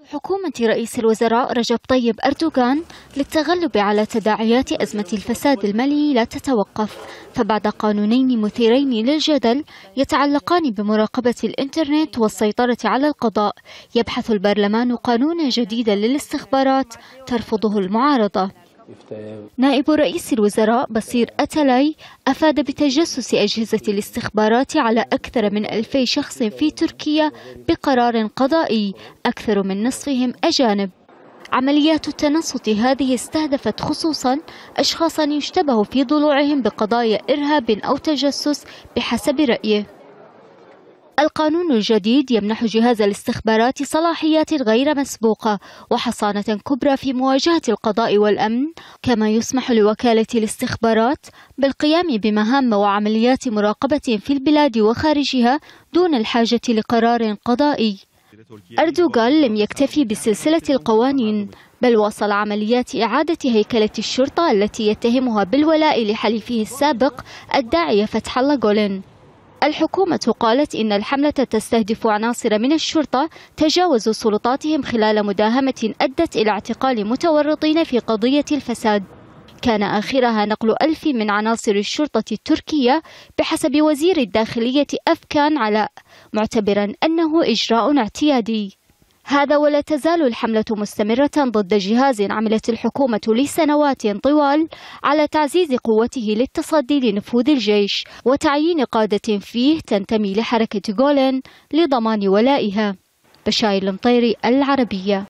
حكومة رئيس الوزراء رجب طيب أردوغان للتغلب على تداعيات أزمة الفساد المالي لا تتوقف، فبعد قانونين مثيرين للجدل يتعلقان بمراقبة الإنترنت والسيطرة على القضاء، يبحث البرلمان قانونا جديدا للاستخبارات ترفضه المعارضة. نائب رئيس الوزراء بصير أتلاي أفاد بتجسس أجهزة الاستخبارات على أكثر من 2000 شخص في تركيا بقرار قضائي، أكثر من نصفهم أجانب. عمليات التنصت هذه استهدفت خصوصا أشخاصا يشتبه في ضلوعهم بقضايا إرهاب أو تجسس بحسب رأيه. القانون الجديد يمنح جهاز الاستخبارات صلاحيات غير مسبوقة وحصانة كبرى في مواجهة القضاء والأمن، كما يسمح لوكالة الاستخبارات بالقيام بمهام وعمليات مراقبة في البلاد وخارجها دون الحاجة لقرار قضائي. أردوغان لم يكتفي بسلسلة القوانين، بل واصل عمليات إعادة هيكلة الشرطة التي يتهمها بالولاء لحليفه السابق الداعية فتح الله جولين. الحكومة قالت إن الحملة تستهدف عناصر من الشرطة تجاوزوا سلطاتهم خلال مداهمة أدت إلى اعتقال متورطين في قضية الفساد، كان آخرها نقل 1000 من عناصر الشرطة التركية بحسب وزير الداخلية أفكان علاء، معتبرا أنه إجراء اعتيادي. هذا ولا تزال الحملة مستمرة ضد جهاز عملت الحكومة لسنوات طوال على تعزيز قوته للتصدي لنفوذ الجيش وتعيين قادة فيه تنتمي لحركة جولين لضمان ولائها. بشاير المطيري، العربية.